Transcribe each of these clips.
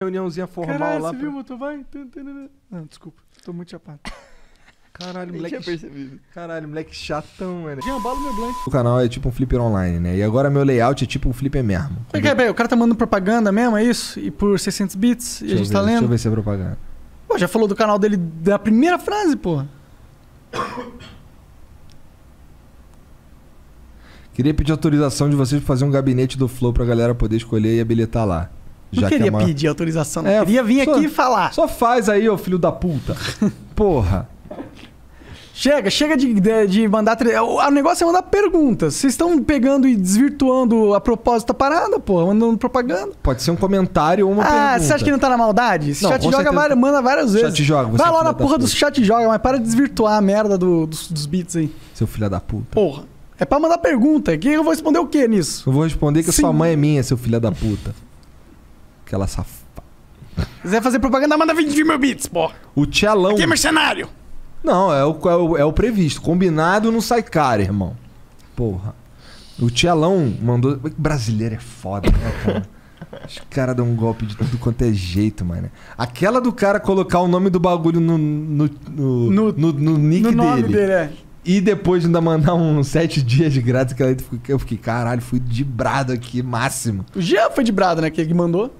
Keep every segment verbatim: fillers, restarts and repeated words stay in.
reuniãozinha formal Caralho, lá. você pra... viu, motor? Vai. Não, desculpa. Tô muito chapado. Caralho, Nem moleque. tinha percebido. Caralho, moleque chatão, mano. Já embala meu blank. O canal é tipo um flipper online, né? E agora meu layout é tipo um flipper mesmo. Peraí, peraí, o cara tá mandando propaganda mesmo, é isso? E por seiscentos bits? E Deixa a eu gente ver, tá Deixa eu lendo? ver se é propaganda. Pô, já falou do canal dele da primeira frase, porra. Queria pedir autorização de vocês pra fazer um gabinete do Flow pra galera poder escolher e habilitar lá. Não Já que queria é uma... pedir autorização, não. É, Queria vir só- aqui e falar. Só faz aí, ô filho da puta. Porra. Chega, chega de, de, de mandar... tre- O, o negócio é mandar perguntas. Vocês estão pegando e desvirtuando a propósito da parada, porra. Mandando propaganda. Pode ser um comentário ou uma ah, pergunta. você acha que não tá na maldade? Esse Não, chat com joga certeza. várias, manda várias vezes. Chat joga, você Vai é lá filho na da porra do puta. chat joga, mas para de desvirtuar a merda do- dos, dos bits aí. Seu filho da puta. Porra. É pra mandar pergunta. Que eu vou responder o que nisso? Eu vou responder que Sim. sua mãe é minha, seu filho da puta. Aquela safada. Se quiser fazer propaganda, manda vinte mil bits, porra. O Tchelão. Aqui é mercenário. Não, é o, é, o, é o previsto. Combinado não sai caro, irmão. Porra. O Tchelão mandou... Brasileiro é foda, né, cara? Os caras dão um golpe de tudo quanto é jeito, mano. Aquela do cara colocar o nome do bagulho no, no, no, No- no, no nick No nome dele. dele, é. E depois ainda mandar uns sete dias de grátis. Que eu fiquei, caralho, fui dibrado aqui, máximo. O Jean foi de brado, né? Que ele mandou.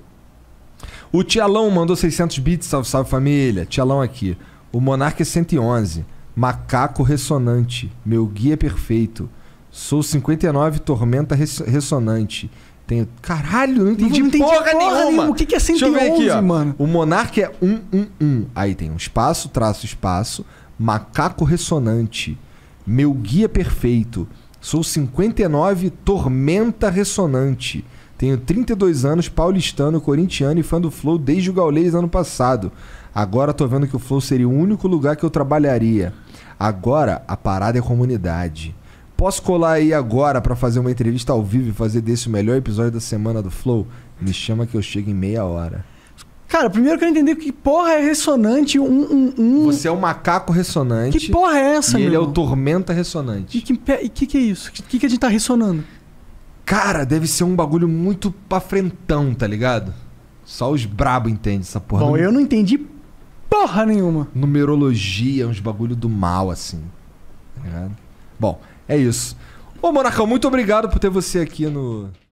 O Tchelão mandou seiscentos bits, salve, salve família. Tchelão aqui. O Monarca cento e onze. Macaco ressonante. Meu guia perfeito. Sou cinquenta e nove, Tormenta res- ressonante. Tenho... Caralho, não entendi, Não entendi porra, porra nenhuma. nenhuma. O que que é cento e onze, Deixa eu ver aqui, ó. mano? O Monarca é cento e onze. Aí tem um espaço, traço, espaço. Macaco ressonante. Meu guia perfeito. Sou cinquenta e nove, Tormenta ressonante. Tenho trinta e dois anos, paulistano, corintiano e fã do Flow desde o Gaulês ano passado. Agora tô vendo que o Flow seria o único lugar que eu trabalharia. Agora a parada é comunidade. Posso colar aí agora pra fazer uma entrevista ao vivo e fazer desse o melhor episódio da semana do Flow? Me chama que eu chego em meia hora. Cara, primeiro eu quero entender que porra é ressonante um, um, um... Você é o macaco ressonante. Que porra é essa, E ele é meu? o tormenta E ressonante. que, pe- e que que é isso? O que, que a gente tá ressonando? Cara, deve ser um bagulho muito pra frentão, tá ligado? Só os brabo entendem essa porra. Bom, Num- eu não entendi porra nenhuma. Numerologia, uns bagulho do mal, assim. Tá ligado? Bom, é isso. Ô, Monarcão, muito obrigado por ter você aqui no...